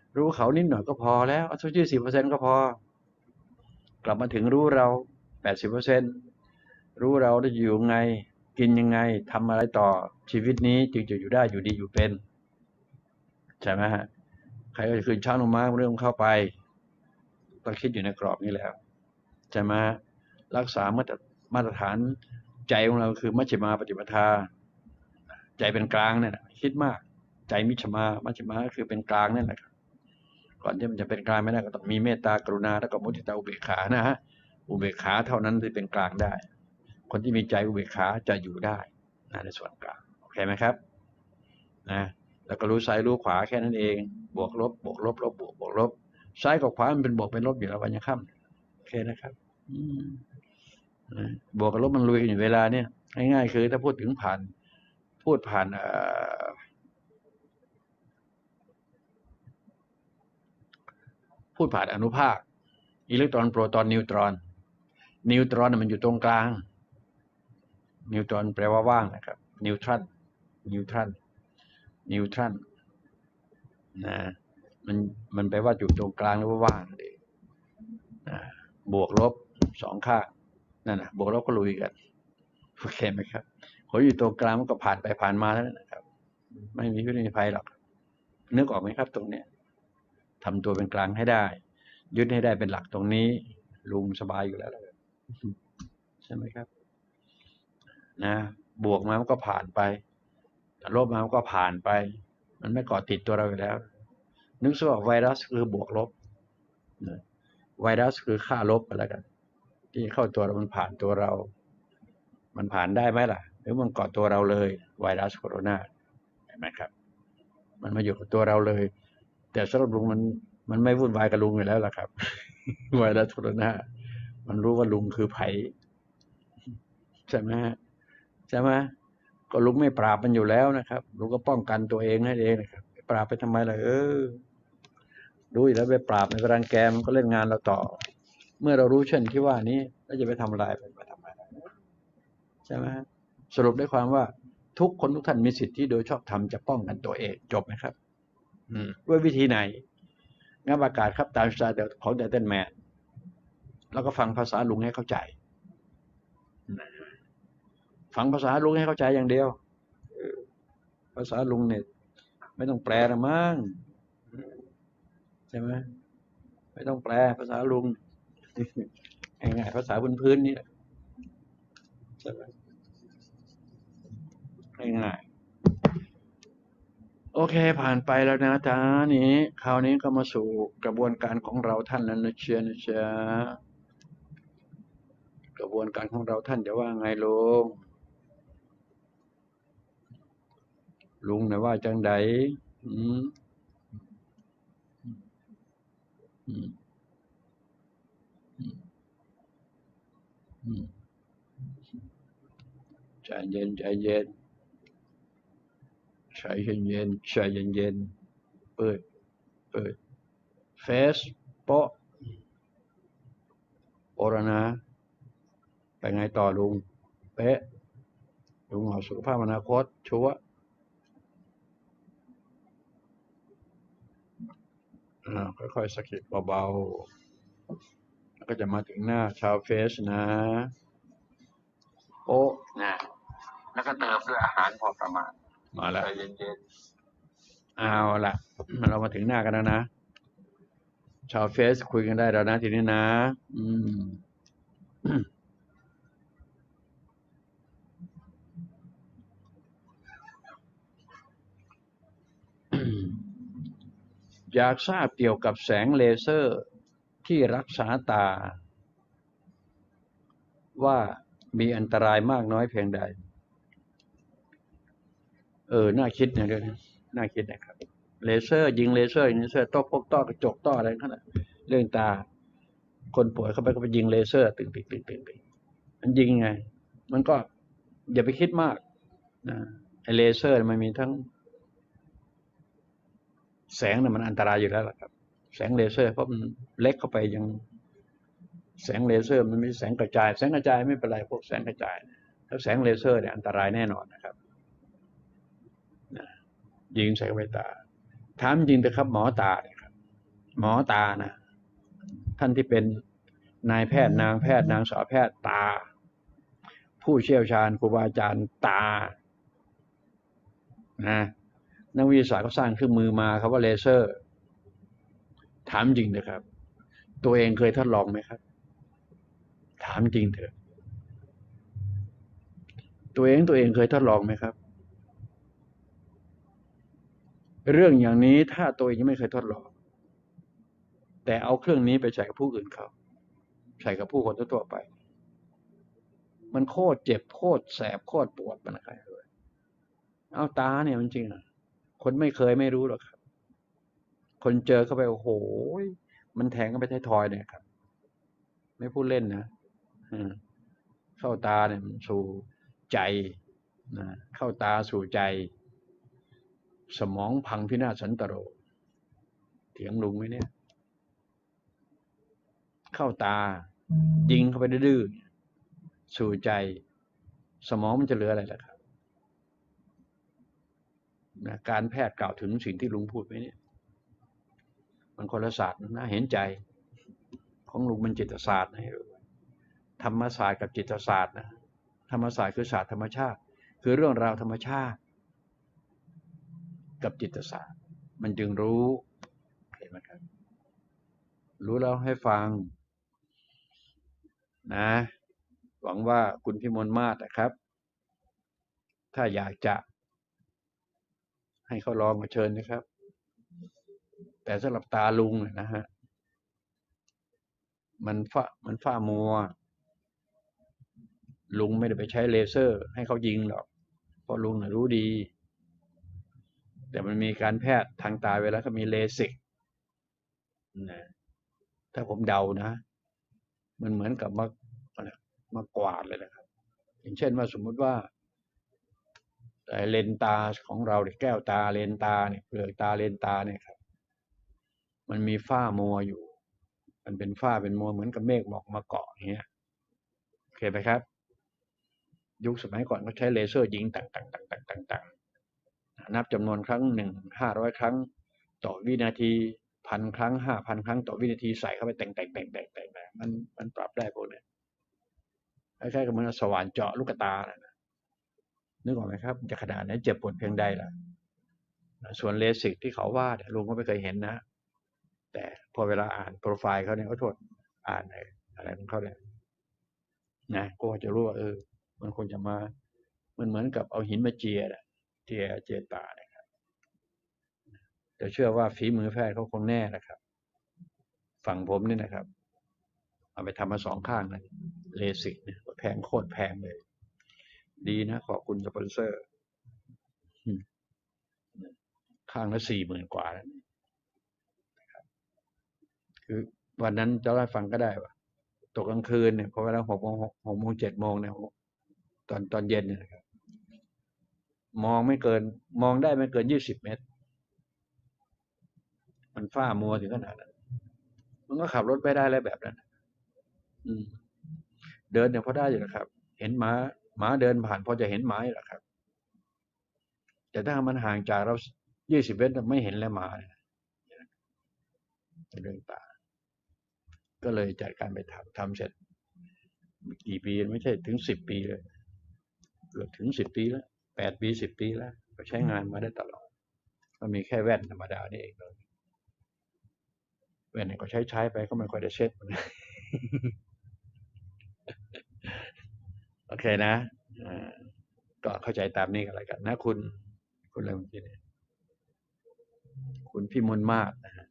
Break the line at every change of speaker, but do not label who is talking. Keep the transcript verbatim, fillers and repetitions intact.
รู้เขานิดหน่อยก็พอแล้วเอาสักยี่สิบเปอร์เซ็นต์ก็พอกลับมาถึงรู้เราแปดสิบเปอร์เซ็นต์รู้เราได้อยู่ยังไงกินยังไงทำอะไรต่อชีวิตนี้จึงจะอยู่ได้อยู่ดีอยู่เป็นใช่ไหมฮะใครก็จะคืนช้างลงมาเรื่องเข้าไปต้องคิดอยู่ในกรอบนี้แล้วใช่ไหมรักษามาตรมาตรฐานใจของเราคือมัชฌิมาปฏิปทาใจเป็นกลางเนี่ยคิดมากใจมิชฌิมามัชฌิมาก็คือเป็นกลางนั่นแหละครับก่อนที่มันจะเป็นกลางไม่ได้ก็ต้องมีเมตตากรุณาแล้วก็มุทิตาอุเบกขานะฮะอุเบกขาเท่านั้นที่เป็นกลางได้คนที่มีใจอุเบกขาจะอยู่ได้นะในส่วนกลางโอเคไหมครับนะแล้วก็รู้ซ้ายรู้ขวาแค่นั้นเองบวกลบบวกลบลบบวกบวกลบซ้ายกับขวามันเป็นบวกเป็นลบอยู่แล้ววันยังค่ำโอเคนะครับบวกกับลบมันลุยกันอยู่เวลาเนี่ยง่ายๆคือถ้าพูดถึงผ่านพูดผ่านพูดผ่านอนุภาคอิเล็กตรอนโปรตอนนิวตรอนนิวตรอนมันอยู่ตรงกลางนิวตรอนแปลว่าว่างนะครับนิวทรันนิวทรันนิวทรันนะมันมันแปลว่าอยู่ตรงกลางหรือว่าว่างเลยนะบวกลบสองข้างนั่นนะบวกลบก็ลุยกันโอเคไหมครับเขาอยู่ตรงกลางมันก็ผ่านไปผ่านมาแล้วนะครับไม่มีพิษมีภัยหรอกนึกออกไหมครับตรงเนี้ยทำตัวเป็นกลางให้ได้ยึดให้ได้เป็นหลักตรงนี้ลุงสบายอยู่แล้วใช่ไหมครับนะบวกมามันก็ผ่านไปลบมามันก็ผ่านไปมันไม่เกาะติดตัวเราอยู่แล้วนึกซะว่าไวรัสคือบวกลบไวรัสคือค่าลบไปแล้วกันที่เข้าตัวเรามันผ่านตัวเรามันผ่านได้ไหมล่ะหรือมันเกาะตัวเราเลยไวรัสโคโรนาเห็นไหมครับมันมาอยู่กับตัวเราเลยแต่สำหรับลุงมันมันไม่วุ่นวายกับลุงอยู่แล้วล่ะครับไวรัสโคโรนามันรู้ว่าลุงคือไผ่ใช่ไหมใช่ไหมก็ลุงไม่ปราบมันอยู่แล้วนะครับลุงก็ป้องกันตัวเองให้เองนะครับปราบไปทำไมล่ะเออรู้อยู่แล้วไปปราบในรังแกมันก็เล่นงานเราต่อเมื่อเรารู้เช่นที่ว่านี้แล้วจะไปทำอะไรไปทำอะไรใช่ไหมสรุปได้ความว่าทุกคนทุกท่านมีสิทธิโดยชอบธรรมจะป้องกันตัวเองจบไหมครับด้วยวิธีไหนงั้นประกาศครับตามสไตล์ของเดลตันแมนแล้วก็ฟังภาษาลุงให้เข้าใจฟังภาษาลุงให้เข้าใจอย่างเดียวภาษาลุงเนี่ยไม่ต้องแปลละมั้งใช่ไหมไม่ต้องแปลภาษาลุงง่ายๆภาษาพื้นๆนี่ใช่ไหมง่ายๆโอเคผ่านไปแล้วนะจ๊ะนี้คราวนี้ก็มาสู่กระบวนการของเราท่านแล้วนะเชียนะเชียกระบวนการของเราท่านจะว่าไงลุงลุงนะว่าจังไดอืมอืมอืมใจเย็นใจเย็นใจเย็นเย็นใจเย็นเย็นเปิดเปิดเฟซโปะโอรนะไปไงต่อลุงเป๊ะลุงเอาสุขภาพอนาคตชัวร์ค่อยๆสะกิดเบาๆแล้วก็จะมาถึงหน้าชาวเฟซนะโป๊ะนะแล้วก็เติมด้วยอาหารพอประมาณมาแล้วเย็นๆเอาละเรามาถึงหน้ากันแล้วนะชาวเฟซคุยกันได้แล้วนะทีนี้นะอืมอยากทราบเกี่ยวกับแสงเลเซอร์ที่รักษาตาว่ามีอันตรายมากน้อยเพียงใดเออน่าคิดนะเรื่องนี้น่าคิดนะครับเลเซอร์ยิงเลเซอร์ยิงเลเซอร์ต้อพวกต้อกระจกต้ออะไรขนาดเรื่องตาคนป่วยเข้าไปก็ไปยิงเลเซอร์ตึงตึงตึงตึงตึงมันยิงไงมันก็อย่าไปคิดมากนะไอเลเซอร์มันมีทั้งแสงเนี่ยมันอันตรายอยู่แล้วล่ะครับแสงเลเซอร์เพราะมันเล็กเข้าไปยังแสงเลเซอร์มันมีแสงกระจายแสงกระจายไม่เป็นไรพวกแสงกระจายถ้าแสงเลเซอร์เนี่ยอันตรายแน่นอนนะครับยิงใส่ใบตาถามจริงเถอะครับหมอตาเนี่ยครับหมอตานะท่านที่เป็นนายแพทย์นางแพทย์นางสาวแพทย์ตาผู้เชี่ยวชาญครูบาอาจารย์ตานะนักวิทยาศาสตร์เขาสร้างเครื่องมือมาครับว่าเลเซอร์ถามจริงนะครับตัวเองเคยทดลองไหมครับถามจริงเถอะตัวเองตัวเองเคยทดลองไหมครับเรื่องอย่างนี้ถ้าตัวเองยังไม่เคยทดลองแต่เอาเครื่องนี้ไปใส่กับผู้อื่นเขาใส่กับผู้คนทั่วไปมันโคตรเจ็บโคตรแสบโคตรปวดมันอะไรเลยเอาตาเนี่ยมันจริงอ่ะคนไม่เคยไม่รู้หรอกครับคนเจอเข้าไปโอ้โหมันแทงเข้าไปท้ายทอยเนี่ยครับไม่พูดเล่นนะเข้าตาเนี่ยมันสู่ใจนะเข้าตาสู่ใจสมองพังพินาศสันตโรเถียงลุงไหมเนี่ยเข้าตายิงเข้าไปดื้อสู่ใจสมองมันจะเหลืออะไรล่ะครับนะการแพทย์กล่าวถึงสิ่งที่ลุงพูดไว้เนี่ยมันคนละศาสตร์นะเห็นใจของลุงมันจิตศาสตร์นะธรรมศาสตร์กับจิตศาสตร์นะธรรมศาสตร์คือศาสตร์ธรรมชาติคือเรื่องราวธรรมชาติกับจิตศาสตร์มันจึงรู้เห็นไหมครับรู้แล้วให้ฟังนะหวังว่าคุณพิมลมาศนะครับถ้าอยากจะให้เขาลองมาเชิญนะครับแต่สำหรับตาลุงนะฮะมันฝ้ามันฝ้ามัวลุงไม่ได้ไปใช้เลเซอร์ให้เขายิงหรอกเพราะลุงนะรู้ดีแต่มันมีการแพทย์ทางตาเวลาเขามีเลสิกนะถ้าผมเดานะมันเหมือนกับมามากวาดเลยนะครับอย่างเช่นว่าสมมุติว่าเลนตาของเราเนี่ยแก้วตาเลนตาเนี่ยเปลือกตาเลนตาเนี่ยครับมันมีฝ้ามัวอยู่มันเป็นฝ้าเป็นมัวเหมือนกับเมฆหมอกมาเกาะอย่างเงี้ยโอเคไหมครับยุคสมัยก่อนเขาใช้เลเซอร์ยิงต่างต่างต่างต่างต่างต่างนับจำนวนครั้งหนึ่งห้าร้อยครั้งต่อวินาทีพันครั้งห้าพันครั้งต่อวินาทีใส่เข้าไปแต่งแต่งแต่งแต่งแต่งแต่งมันมันปรับได้พวกนี้คล้ายๆกับมันสว่านเจาะลูกตานะนึกออกไหมครับจะขนาดไหนเจ็บปวดเพียงใดล่ะส่วนเลสิกที่เขาว่าเนี่ยลุงก็ไม่เคยเห็นนะแต่พอเวลาอ่านโปรไฟล์เขาเนี่ยเขาโทษอ่านอะไรของเขาเนี่ยนะก็จะรู้ว่าเออมันควรจะมามันเหมือนกับเอาหินมาเจียนะเจียเจียตานะครับแต่เชื่อว่าฝีมือแพทย์เขาคงแน่นะครับฝั่งผมนี่นะครับเอาไปทำมาสองข้างนะเลสิกเนี่ยแพงโคตรแพงเลยดีนะขอบคุณสปอนเซอร์ข้างละสี่หมื่นกว่าแล้วคือวันนั้นจะเล่าให้ฟังก็ได้ว่าตกกลางคืนเนี่ยพอเวลาหกโมงหกโมงเจ็ดโมงเนี่ยตอนตอนเย็นเนี่ยนะครับมองไม่เกินมองได้ไม่เกินยี่สิบเมตรมันฝ้ามัวถึงขนาดนั้นมันก็ขับรถไปได้แล้วแบบนั้นอืมเดินเนี่ยพอได้อยู่นะครับเห็นหมาหมาเดินผ่านพอจะเห็นหมาอยู่แหละครับแต่ถ้ามันห่างจากเรายี่สิบเมตรไม่เห็นแล้วหมาเนี่ยเรื่องตาก็เลยจัดการไปทำทำเสร็จกี่ปีไม่ใช่ถึงสิบปีเลยเกือบถึงสิบปีแล้วแปดปีสิบปีแล้วก็ใช้งานมาได้ตลอดก็มีแค่แว่นธรรมดานี่เองเลยแว่นก็ใช้ใช้ไปก็ไม่ค่อยได้เช็ดโอเคนะก็เข้าใจตามนี้กันแล้วกันนะคุณคุณอะไรเมื่อกี้เนี่ยคุณพิมลมาศนะฮะ